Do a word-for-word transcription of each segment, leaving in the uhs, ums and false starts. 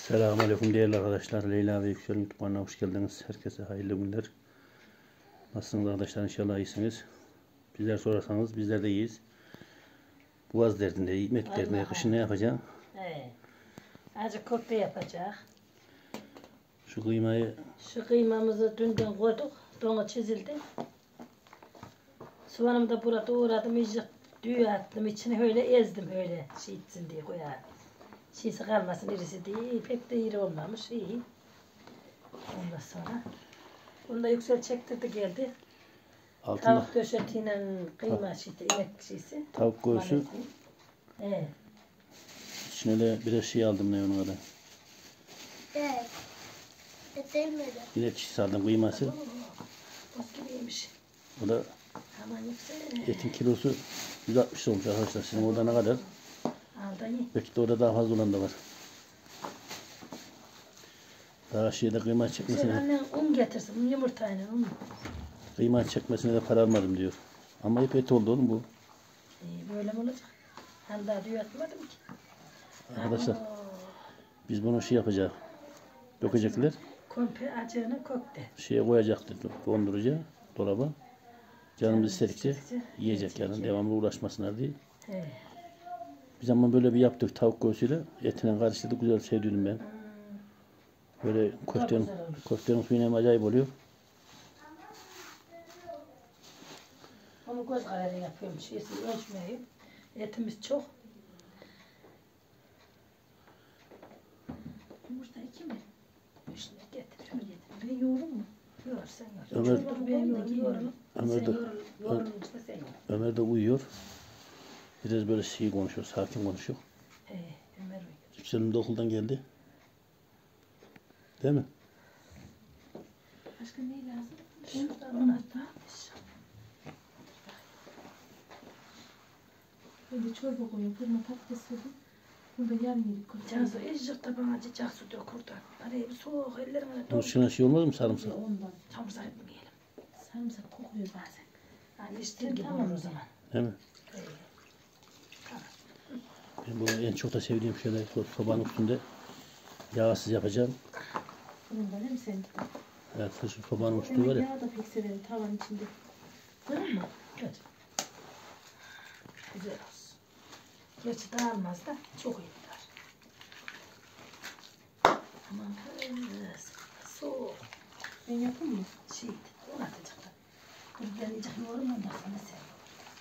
Selamünaleyküm değerli arkadaşlar. Leyla ve Yüksel mutfağına hoş geldiniz. Herkese hayırlı günler. Nasılsınız arkadaşlar? İnşallah iyisiniz. Bizler sorarsanız bizler de iyiyiz. Boğaz derdinde, yemek derdinde, kışın ne yapacağım? He. Azıcık köfte yapacak. Şu kıymayı... Şu kıymamızı dünden koyduk. Donu çizildi. Soğanımı da burada uğradım. İyice düğü attım. İçine öyle ezdim öyle şey etsin diye koyar. Şeysi kalmasın irisi değil. Pek de iri olmamış. İyi. Ondan sonra. Bunu da Yüksel çektirdi geldi. Altında Tavuk döşetiyle kıyma şeysi, inek şeysi. tavuk göğsü. Evet. İçine de biraz şey aldım ne onun adı. Evet. Etemedi. İnek çiğsi aldım kıyması. Bak gibiymiş. O da Aman Yüksel. etin kilosu yüz altmış olmuş arkadaşlar. Sizin orada ne kadar? Al da ye. Belki de orada daha fazla olan da var. Daha şeyde kıyma Sen çekmesine, annen un getirsin, yumurtayla un. kıyma çekmesine de para almadım diyor. Ama hep et oldu oğlum bu. Ee, böyle mi olacak? Ben daha düğü atmadım ki. Arkadaşlar Oo, biz bunu şey yapacağız. Dökecekler. komple acığını kökte. Şeye koyacaklar. Dondurucuya, dolaba. Canımız istedikçe istedikçe yiyecek yani. Devamlı uğraşmasınlar diye. He. Bir zaman böyle bir yaptık tavuk göğsüyle. Etine karıştırdık. Güzel sevdim ben. Böyle köftenin, güzel olmuş. köftenin suyuna acayip oluyor. Onu göz kararı yapıyorum. Şeysi ölçmeyeyim. Etimiz çok. Yumurta iki mi? Üç lira getir. Şunu getir. Ben yoğurur mu? Yoğur sen yoğur. Ömer- Çocuklar ben yoğurum. Yoğurum. Ömer Sen de- yoğur. Yoğurum işte sen yoğur. Ömer de uyuyor. Biraz böyle şey konuşuyor. Sakin konuşuyor. He. Ömer uyuyor. Yükselim de okuldan geldi. Değil mi? Başka ne lazım? Şuradan ona atmış. Böyle çorba koyuyorum, fırına patates koydum. Bunu da yarım yedik koydum. Cansu ecik de bana cicak su dök oradan. Araya bir soğuk ellerime Bunun dolu. içine şey olmaz mı sarımsak? Ondan. Çamursak etmeyelim. Sarımsak kokuyor bazen. Yani işte gibi olur o zaman. Değil mi? Evet. Ben bunu en çok da sevdiğim şeyler sobanın üstünde yağsız yapacağım. Bundan hem sen. Evet, şu sobanın üstü Ben var ya. yağ da pek severim tavanın içinde. Değil mi? Güzel. Güzel olsun. Gerçi dağılmaz da çok iyi gider. Aman kız. Soğuk. Ben yapayım mı? Şey, onu atacak da. Kız ben iyice yoğurum ondan sonra sen yoğur.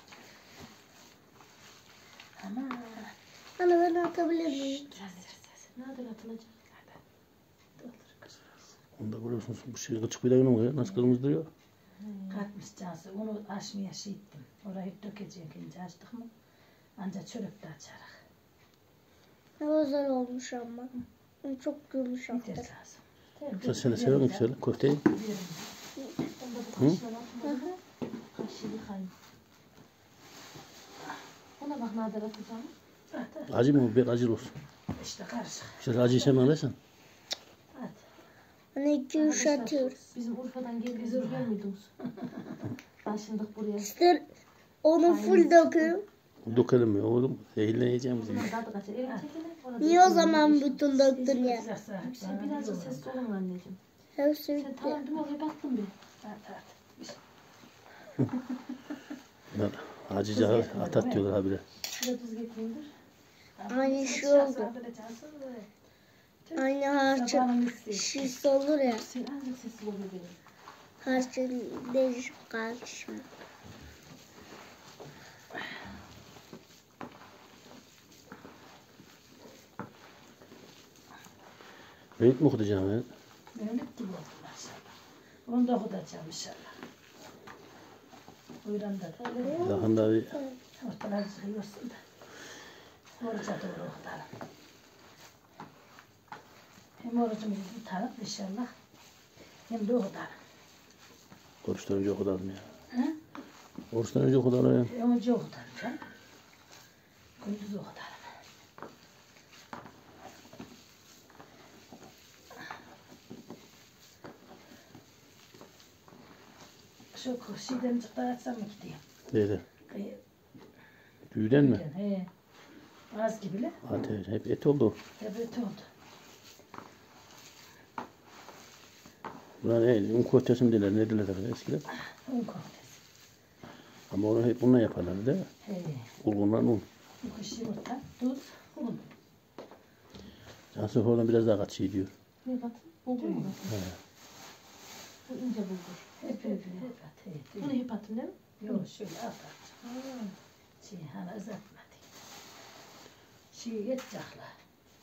Aman. Ana ben atabilir miyim? Biraz biraz. Nereden atılacak? Hadi. Doldur kız. Onda görüyorsunuz bu şey kılçık bile yok. Nasıl kırmızı duruyor? Katmış Cansu. Onu açmaya şey ettim. Orayı dökeceğim ince açtık mı? Ancak çörek de açarak. Ne güzel olmuş ama. Çok yumuşak. Yeter lazım. Sen seni seviyor musun güzel köfteyi? Onda bu kaşığı var. Kaşığı yıkayım. Ona bak nereden atacağım. Acı mı? Bir acı olsun. İşte karışık. Şöyle acıyı sevmem desem. Hadi. Hani iki yumuşatıyoruz. Bizim Urfa'dan geldiğimiz Urfa mıydınız? Taşındık buraya. İşte onu full döküyorum. Dökelim mi oğlum? Zehirleneceğim bizi. Bunlar tadı kaçar. Evet çekelim. Ona Niye o zaman bütün döktün Bizim ya? kızarsa Sen bana birazcık iyi olur. sesli olun anneciğim. Hepsi Sen bitti. tamam dün oraya baktın bir. Hadi hadi. Bunlar acıca atat diyorlar habire. Şurada tuz getireyim dur. Aynı şey oldu. Aynı harçın Sabahın hissi. şiş olur ya. Sen azıcık sesli oluyor benim. Harçın değişik karışımı. Büyük mü okutacağım ya? Mehmet gibi oldu maşallah. Onu da okutacağım inşallah. Buyuran da da. Yakında bir Ortalar çıkıyorsun da. Oruca doğru okutalım. Hem orucumuzu tutalım inşallah. Hem de okutalım. oruçtan önce okutalım ya. Hı? Oruçtan önce okutalım ya. Hem orucu okutalım canım. Gündüz okutalım. Şu şeyden çıktı açsam mı gideyim? Neydi? Kıyı- Düğden mi? He. Az gibi le. Ateş, hep et oldu. Evet oldu. Buna ne? Un köftesi mi derler? Ne derler eskiden? Un köftesi. Ama onu hep bununla yaparlar değil mi? He. Bulgurla un. Bir kuş yumurta, tuz, un. Cansu oradan biraz daha kat şey diyor. Ne katın? Bulgur mu? He. Bu ince bulgur. Hep hep hep at. Hep, Bunu hep atın değil mi? Yok şöyle at at. Şey hani uzatma diye. Şey yetecekler.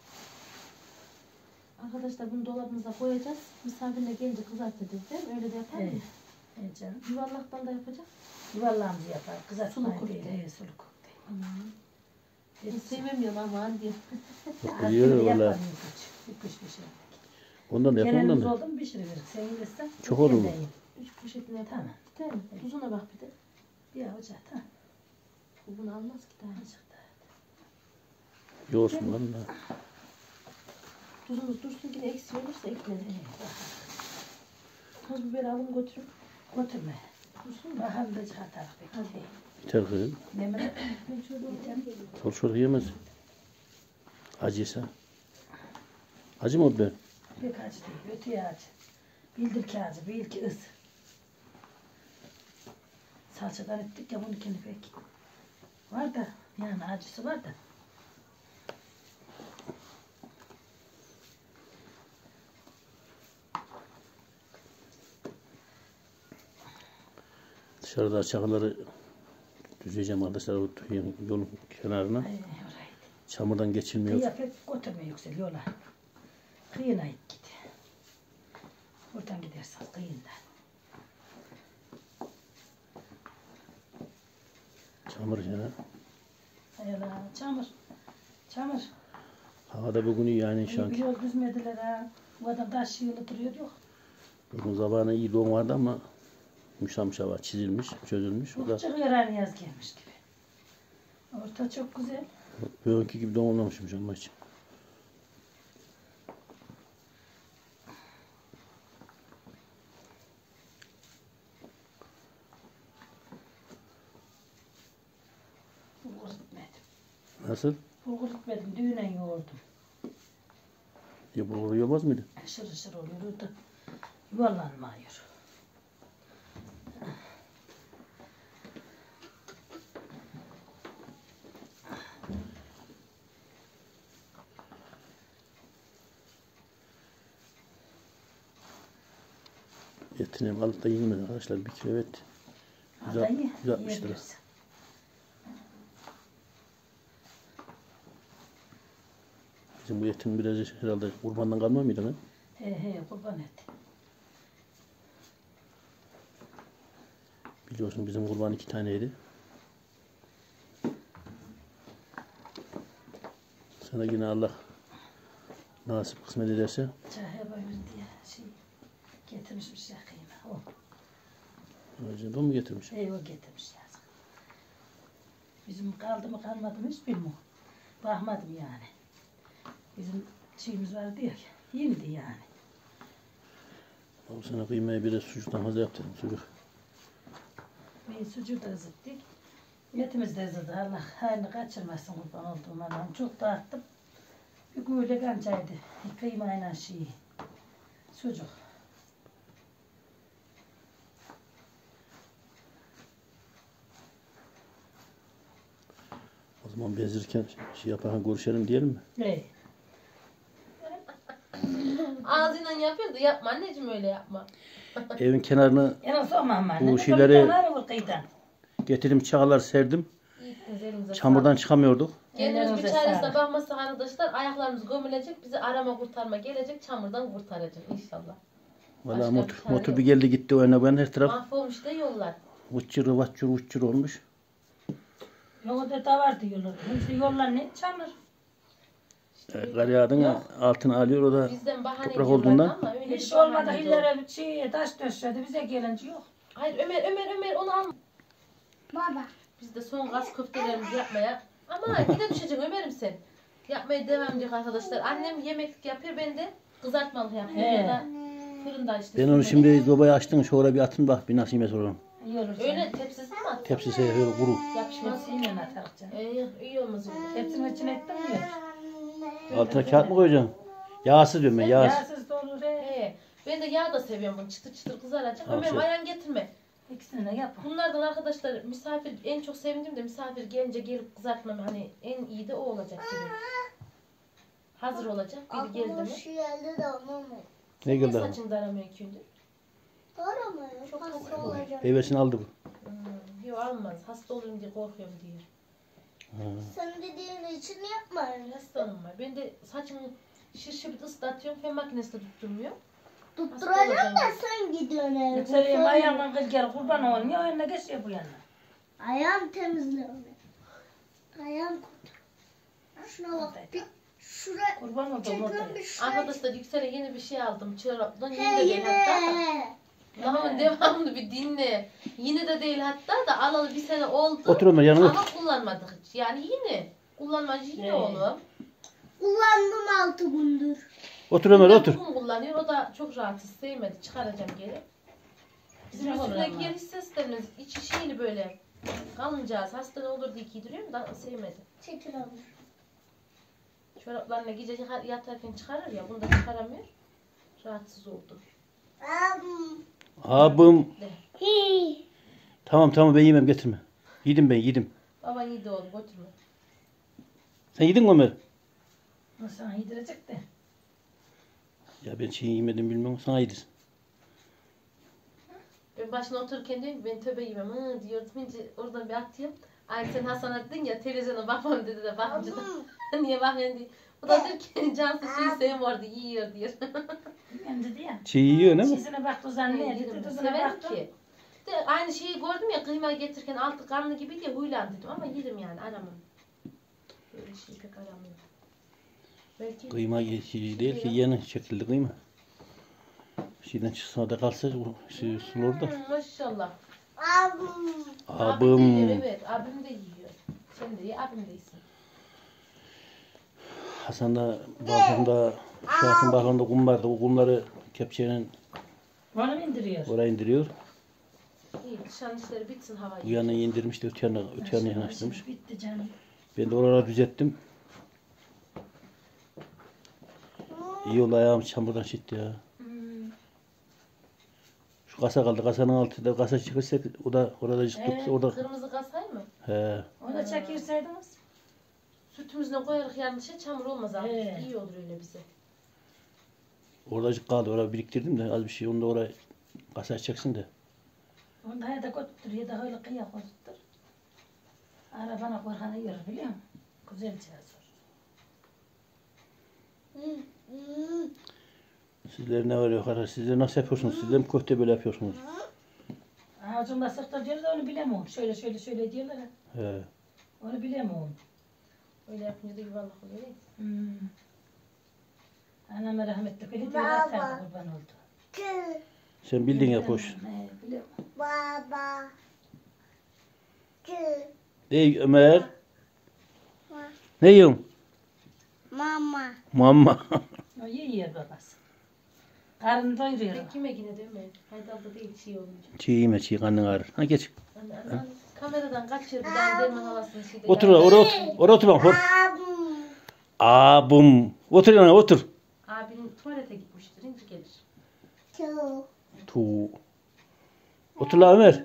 Arkadaşlar bunu dolabımıza koyacağız. Misafirine gelince kızartacağız değil mi? Öyle de yapar Evet. mı? He canım. Yuvarlaktan da yapacağız. Yuvarlağımızı yapar. Sulu Kızartmayı köfte. değil. He sulu köfte. Ben sevmiyorum aman diye. Çok biliyor valla. Bir kuş pişirir. Ondan da yap, ondan Genelimiz da. oldu mu pişiriverir. Sen gelirsen. Çok olur mu? Üç poşetini yapar. Tamam. Değil mi? Tuzuna bak bir de. Bir avuç at. Ha. Bu bunu almaz ki daha. Azıcık da. Yoğursun valla. Tuzumuz dursun yine eksi olursa eklenir. Toz biber alın götürün. Götürme. Dursun mu? Bakalım da çıkartarak peki. Biter kızım. Mehmet. Ben şöyle Yeter. Çok çok yemez. Acıysa. Acı mı o biber? Pek acı değil. Öteye acı. Bildir ki acı. Bil ki ız. Salçadan ettik ya bununkini pek. Var da yani acısı var da. Dışarıda çakılları düzeceğim arkadaşlar o yolun kenarına. Ay, orayı. Çamurdan geçilmiyor. Kıyıya pek götürme yüksel yola. Kıyına git git. Buradan gidersen kıyından. Çamur ya. Ayala çamur. Çamur. Havada bugün iyi yani İyi şank. bir yol düzmediler ha. Bu adam taş yığılı duruyor yok. Bugün zamanı iyi don vardı ama muşamış hava çizilmiş, çözülmüş. O da Çok yaran yaz gelmiş gibi. Orta çok güzel. bugünkü gibi don olmamışmış ama hiç. Bulgur gitmedim. Nasıl? Bulgur gitmedim. Düğüne yoğurdum. Ya bulgur yemez miydi? Şırı şırı oluyor da yuvarlanmıyor. Etini hem alıp da yenmez arkadaşlar. Bir kilo et. Güzel, Hadi ye, güzel altmış lira. yiyebilirsin. Bizim bu etin biraz herhalde kurbandan kalma mıydı lan? He he kurban et. Biliyorsun bizim kurban iki taneydi. Sana yine Allah nasip kısmet ederse Çaya bayır diye şey getirmişmiş ya kıyma. O. acaba mu getirmiş? Hey o getirmiş yazık. Bizim kaldı mı kalmadı mı hiç bilmiyorum. Bakmadım yani. Bizim şeyimiz var diyor ki. Yenidi yani. O sana kıymayı biraz sucuktan fazla yaptım. Sucuk. Bir sucuğu da ızıttık. Etimiz de ızıdı. Allah hayrını kaçırmasın kurban olduğum Allah'ım. Çok dağıttım. Bir böyle kancaydı. Kıymayla şey. Sucuk. O zaman bezirken şey yaparken görüşelim diyelim mi? Hey. Ağzıyla yapıyor da yapma anneciğim öyle yapma. Evin kenarına En az o mamma. Bu şeyleri- Ne kıydan. getirdim çağlar serdim. İyittiniz elinize Çamurdan çıkamıyorduk. Kendimiz bir Ellerinize çaresine sağlık. bakmazsak arkadaşlar ayaklarımız gömülecek. Bizi arama kurtarma gelecek. Çamurdan kurtaracak inşallah. Valla Başka motor, bir çare motor yok. bir geldi gitti o yana ben her taraf Mahvolmuş da yollar. uççur uççur uççur olmuş. Yolda da var diyorlar. Hepsi yollar ne? Çamur. E, kar yağdığında altına alıyor o da Bizden bahane toprak ediyorlar olduğundan. ama öyle Hiç bir bahane olmadı. yok. İllere şey, taş döşedi. Bize gelince yok. Hayır Ömer Ömer Ömer onu alma. Baba. Biz de son gaz köftelerimizi yapmaya. Ama yine düşeceksin Ömer'im sen. Yapmaya devam edecek arkadaşlar. Annem yemeklik yapıyor ben de kızartmalık yapıyorum. He. Ya da fırında işte. Ben onu sürmeli. şimdi sobaya açtım şöyle bir atın bak bir nasıl yemez olalım. İyi olur. Öyle tepsisi mi attın? Tepsisi böyle kuru. Yapışmaz. Hepsiyle atarız canım. Ee, iyi olmaz öyle. Hepsinin içine ettin mi? Altına kağıt mı koyacaksın? Yağsız diyorum ben yağsız. Yağsız da olur he. He. Ben de yağ da seviyorum bunu. Çıtır çıtır kızaracak. Al Ömer'im şey. ayağını getirme. İkisini de yap. Bunlardan arkadaşlar misafir en çok sevindiğim de misafir gelince gelip kızartmam hani en iyi de o olacak gibi. Hazır olacak. Biri geldi Aklıma mi? şu geldi de onu mu? Ne Niye geldi? saçını daramıyor iki gündür? Doğru mu? Çok Hasta hasta olacak. Heyvesini aldı bu. Hmm, yok almaz. Hasta olurum diye korkuyorum diye. Ha. Sen dediğin için yapma. Hastanım var. Ben de saçımı şirşebit ıslatıyorum. Fen makinesi de tutturmuyor. Tutturacağım da sen gidiyorsun evde. Yükseleyim Sen- ayağımdan kız gel kurban olayım. Ya önüne geçiyor bu yana. Ayağım temizle onu. Ayağım kurtar. Şuna bak. Bir şuraya Kurban oldum çekiyorum ortaya. bir şuraya. Arkadaşlar Yüksel'e yeni bir şey aldım. Çoraptan yine He de değil hatta. yine. Daha devamlı bir dinle. Yine de değil hatta da alalı bir sene oldu. Otur Ömer yanına Ama otur. kullanmadık hiç. Yani yine. Kullanmacı yine He. oğlum. Kullandım altı gündür. Otur Ömer otur. Bugün kullanıyor. O da çok rahatsız. Sevmedi. Çıkaracağım geri. Bizim Güzel olur üstüne ama. giyen hiç seslerimiz. İçi şeyli böyle. Kalıncağız. Hasta ne olur diye giydiriyorum da sevmedi. Çekil alır. Çoraplarına gece yatarken çıkarır ya. Bunu da çıkaramıyor. Rahatsız oldu. Abim. Abim. De. Hi. Tamam tamam ben yemem getirme. Yedim ben yedim. Baban yedi oğlum götürme. Sen yedin mi Ömer? O sana yedirecek de. Ya ben şey yemedim bilmem sana yedir. Ben başına otururken diyorum ki ben tövbe yemem hı diyordum. Şimdi oradan bir atıyorum. Ay sen Hasan attın ya televizyona bakmam dedi de bakınca da niye bakıyorsun diye. O da diyor ki Cansu şey sevmiyordu yiyor diyor. Ben dedi ya. Şey yiyor ne mi? Çizine baktı zannediyor. Yedim. Tuzuna Severim baktım. ki. De aynı şeyi gördüm ya kıyma getirirken altı karnı gibi diye huylan dedim ama yedim yani aramam. Böyle şey pek aramıyorum. Belki Kıyma şey değil ki yeni şekilde kıyma. Şeyden çıksa da kalsa o şey sulu orada. Hmm, maşallah. Abim. Abim de yiyor, Abim. evet abim de yiyor. Sen de ye abim de yesin. Hasan da balkonda, şahsın balkonda kum vardı. O kumları kepçenin Onu mu indiriyor? oraya indiriyor. İyi dışarı işleri bitsin hava Bu iyi. yana indirmiş de öte yana, öte yana yanaştırmış. Bitti canım. Ben de oraları düzelttim. İyi oldu ayağım çamurdan şitti ya. Hmm. Şu kasa kaldı. Kasanın altında kasa çıkırsa o da orada çıktık. Evet, Orada. Kırmızı kasay mı? He. Onu da çekirseydiniz. Sütümüzle koyarak yanlışa çamur olmaz abi. Evet. İyi olur öyle bize. Orada kaldı. Orada biriktirdim de az bir şey. Onu da oraya kasa çeksin de. Onu da ya da götürdür ya da öyle kıyak götürdür. Arabana korkanı yürür biliyor musun? Güzel çağır. Sizler ne var yok arkadaş? Sizler nasıl yapıyorsunuz? Sizler mi köfte böyle yapıyorsunuz? Ağzımda sıktır diyorlar da onu bilemem. Şöyle şöyle şöyle diyorlar. ha. He. Onu bilemem. Öyle yapınca da yuvarlak oluyor. değil mi? Hmm. Anam rahmetli öyle diyor atardı kurban oldu. Kı. Sen bildin yap hoş. He, bilemem. Baba. Kı. Ey Ömer. Ma- Ne yiyorsun? Mama. Mamma. O yiyor babası. Karnını doyuruyor. Ben kime yine değil mi? Haydalda değil çiğ olunca. Çiğ yeme çiğ karnın ağrır. Ha geç. Anne, anne, anne. Kameradan kaçır bir tane derman havasını şeyde. Otur ya. oraya otur. Oraya otur bak. Hor. Abim. Abum. Otur yana otur. Abinin tuvalete gitmiştir. İnci gelir. Kı. Tu. Otur la Ömer.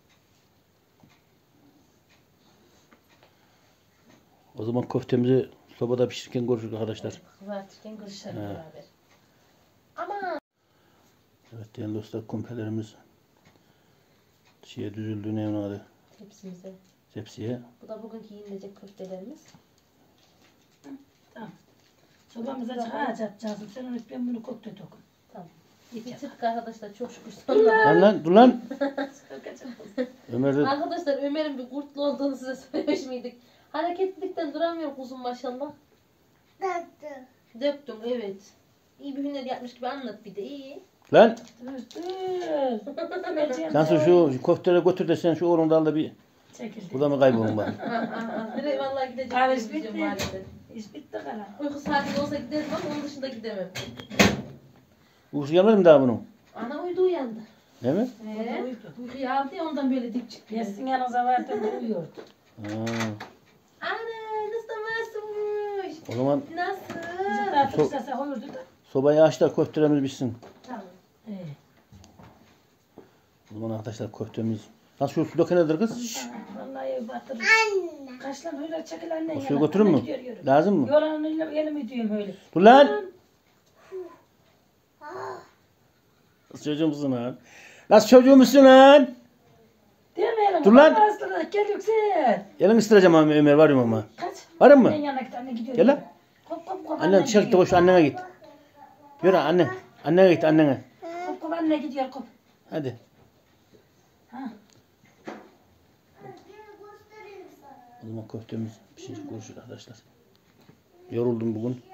O zaman köftemizi sobada pişirirken görüşürüz arkadaşlar. Kızartırken kızışalım He. beraber. Ama Evet değerli dostlar kompelerimiz şeye düzüldü ne onun adı? hepsimize. Tepsiye. Bu da bugünkü yenilecek köftelerimiz. Tamam. Sobamıza çıkacak canım. Sen onu ben bunu koktu dokun. Tamam. Yeter. Bitirdik arkadaşlar çok şükür sonunda. Lan lan dur lan. Kokacağım. Ömer de Arkadaşlar Ömer'in bir kurtlu olduğunu size söylemiş miydik? Hareketlilikten duramıyor kuzum maşallah. Tattı. Döktüm evet. İyi bir hüner yapmış gibi anlat bir de iyi. lan. Dur dur. Cansu şu, şu köfteleri götür de sen şu oğlunu da al da bir Çekildi. bu da mı kaybolun bak. Nereye vallahi gidecek. Kahve bizim bitti. mahallede. İş bitti kara. Uyku saati olsa giderim ama onun dışında gidemem. Uykusu gelmedi mi daha bunun? Ana uyudu uyandı. Değil mi? Ee, uyudu. uykuyu aldı ya ondan böyle dik çıktı. Yesin yanınıza vardı uyuyordu. Ha. Ana nasıl da masummuş. O zaman Bizi Nasıl? daha tutsa koyurdu da. sobayı aç da köftelerimiz bitsin. Tamam. O zaman arkadaşlar köftemiz. Nasıl şu su dökenedir kız? Şşş. Vallahi batırır. Anne. Kaçlan öyle çekil anne. O suyu götürür mü? Lazım mı? Yolanıyla elimi diyorum öyle. Dur lan. Nasıl çocuğum musun lan? Nasıl çocuğum musun lan? Demeyelim. Dur lan. Hastalık gel yüksel. Elini ısıracağım ama Ömer var ama. Kaç. Varım mı? Ben yanına git anne gidiyor. Gel lan. Kop kop kop Annen dışarı gitti koş annene git. Yürü anne. Annene git annene. Kop kop anne gidiyor kop. Hadi. Ha. O zaman köftemiz pişecek görüşürüz arkadaşlar. Yoruldum bugün.